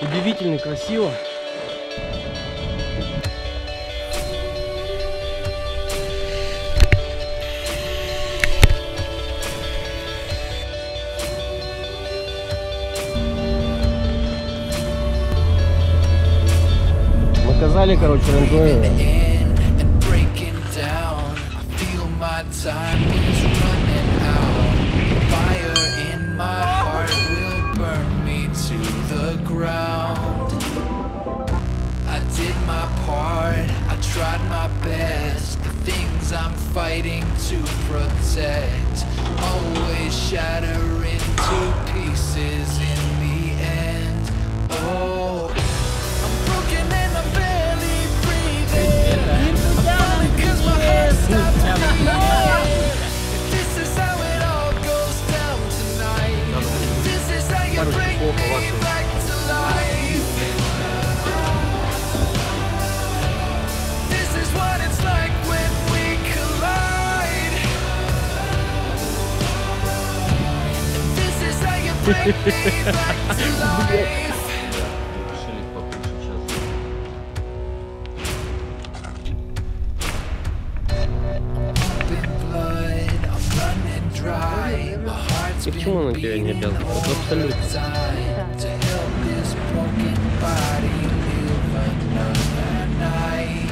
Удивительно красиво. Мы оказали, короче, рандомно. Tried my best, the things I'm fighting to protect always shatter into pieces in the end. Oh, I'm broken and I'm barely breathing. I'm falling 'cause my heart stopped beating. This is how it all goes down tonight. This is how you bring me back to life. What it's like when we collide. This is how you bring me back to life. Open blood, I'm running dry. My heart's been beating all the time to help this broken body live another night.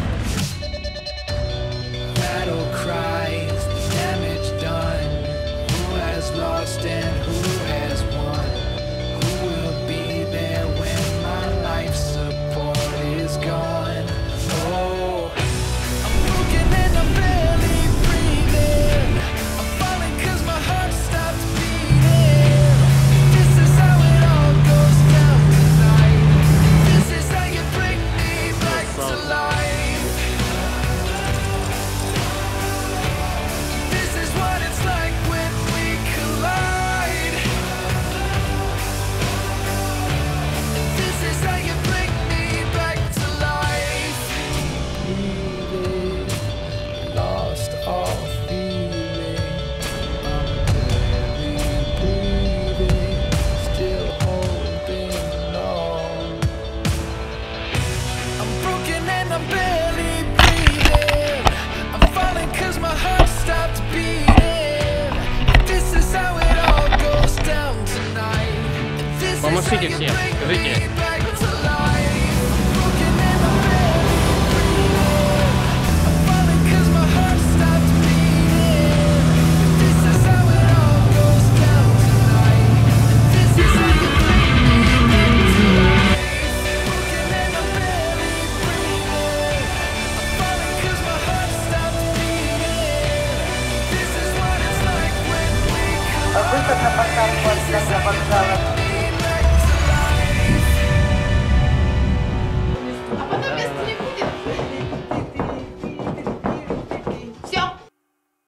Battle cries, damage done. Who has lost and who has won? Who will be there when my life support is gone? Oh, I'm broken and I'm barely breathing. I'm falling 'cause my heart stopped beating. This is how it all goes down tonight. This is how you bring me back to life. What it's like when we collide. This is how you bring me back to life. Breathing, lost all feeling. I'm barely breathing, still holding on. I'm broken and I'm barely breathing. I'm falling 'cause my heart stopped beating. Помашите все, скажите. Выход на посадку от вокзала.